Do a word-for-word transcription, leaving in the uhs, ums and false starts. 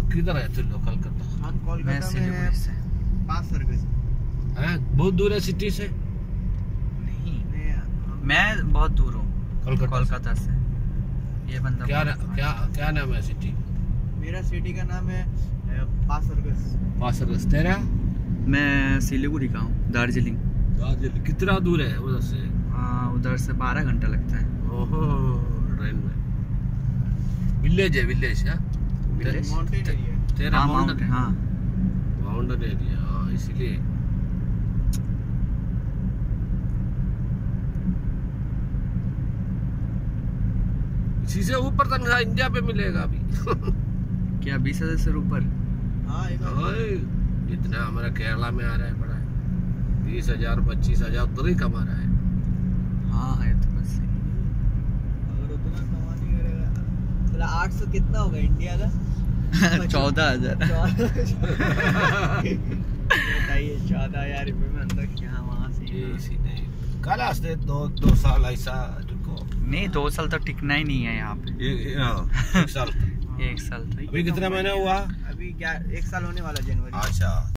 किधर है तुम लोग? कलकत्ता? हम कोलकाता में हैं, पास सर्विस है। बहुत दूर है सिटी से? नहीं, मैं बहुत दूर हूँ कोलकाता कोलकाता से। ये बंदा क्या क्या क्या नाम है सिटी? मेरा सिटी का नाम है पास सर्विस। पास सर्विस। तेरा? मैं सिलीगुड़ी का हूँ, दार्जिलिंग। दार्जिलिंग कितना दूर है उधर से? हाँ, उधर से बारह घंटा लगता है। ओहो, ट्रेन में। विलेज है, विलेज है। विलेज? Mountain area. तेरा हाँ, माउंटेन? माउंटेन, हाँ। माउंटेन एरिया, हाँ, इसलिए। इसी से ऊपर तनख्वाह इंडिया पे मिलेगा अभी। क्या बीस हजार से ऊपर? हाँ, एक ओए, इतना हमारा केरला में आ रहा है, बड़ा है। बीस हजार पच्चीस हजार उधर ही कमा रहा है। हाँ है तो बस सही। अगर उतना कमा नहीं करेगा तो आठ सौ कितना होगा इंडिया का? चौदह हजार बताइए, चौदह हजार रुपये में अंदर क्या वहाँ से सीधे कल आस्ते दो दो साल ऐसा रुको। नहीं, दो साल तो टिकना ही नहीं है यहाँ पे। एक, हाँ, एक साल। एक साल तो अभी कितना महीना हुआ? अभी क्या एक साल होने वाला जनवरी। अच्छा।